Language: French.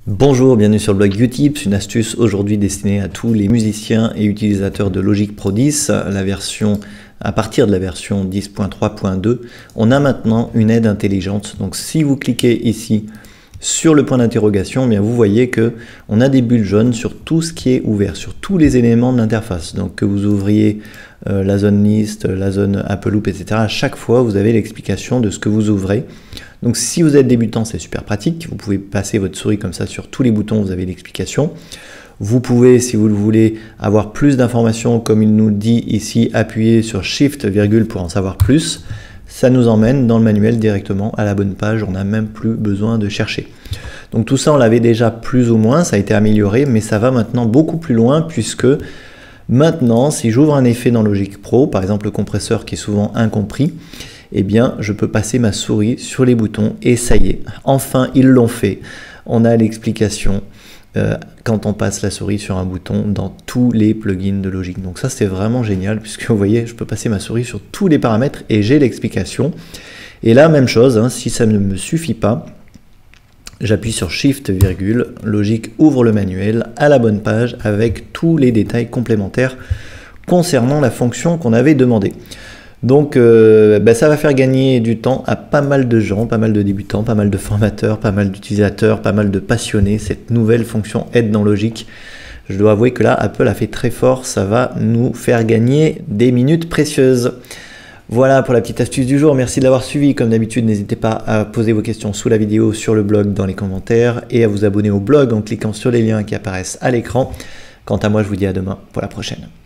Bonjour, bienvenue sur le blog Utips, une astuce aujourd'hui destinée à tous les musiciens et utilisateurs de Logic Pro 10, à partir de la version 10.3.2, on a maintenant une aide intelligente. Donc si vous cliquez ici sur le point d'interrogation, bien vous voyez que on a des bulles jaunes sur tout ce qui est ouvert, sur tous les éléments de l'interface. Donc que vous ouvriez la zone list, la zone Apple Loop, etc. À chaque fois, vous avez l'explication de ce que vous ouvrez. Donc si vous êtes débutant, c'est super pratique. Vous pouvez passer votre souris comme ça sur tous les boutons, vous avez l'explication. Vous pouvez, si vous le voulez, avoir plus d'informations, comme il nous dit ici, appuyer sur Shift, virgule pour en savoir plus. Ça nous emmène dans le manuel directement à la bonne page, on n'a même plus besoin de chercher. Donc tout ça, on l'avait déjà plus ou moins, ça a été amélioré, mais ça va maintenant beaucoup plus loin puisque maintenant, si j'ouvre un effet dans Logic Pro, par exemple le compresseur qui est souvent incompris, eh bien, je peux passer ma souris sur les boutons et ça y est, enfin ils l'ont fait. On a l'explication quand on passe la souris sur un bouton dans tous les plugins de Logic. Donc ça c'est vraiment génial puisque vous voyez, je peux passer ma souris sur tous les paramètres et j'ai l'explication. Et là, même chose, hein, si ça ne me suffit pas, j'appuie sur Shift, virgule, Logic ouvre le manuel à la bonne page avec tous les détails complémentaires concernant la fonction qu'on avait demandé. Donc ça va faire gagner du temps à pas mal de gens, pas mal de débutants, pas mal de formateurs, pas mal d'utilisateurs, pas mal de passionnés, cette nouvelle fonction aide dans Logic. Je dois avouer que là, Apple a fait très fort, ça va nous faire gagner des minutes précieuses. Voilà pour la petite astuce du jour, merci de l'avoir suivi. Comme d'habitude, n'hésitez pas à poser vos questions sous la vidéo, sur le blog, dans les commentaires et à vous abonner au blog en cliquant sur les liens qui apparaissent à l'écran. Quant à moi, je vous dis à demain pour la prochaine.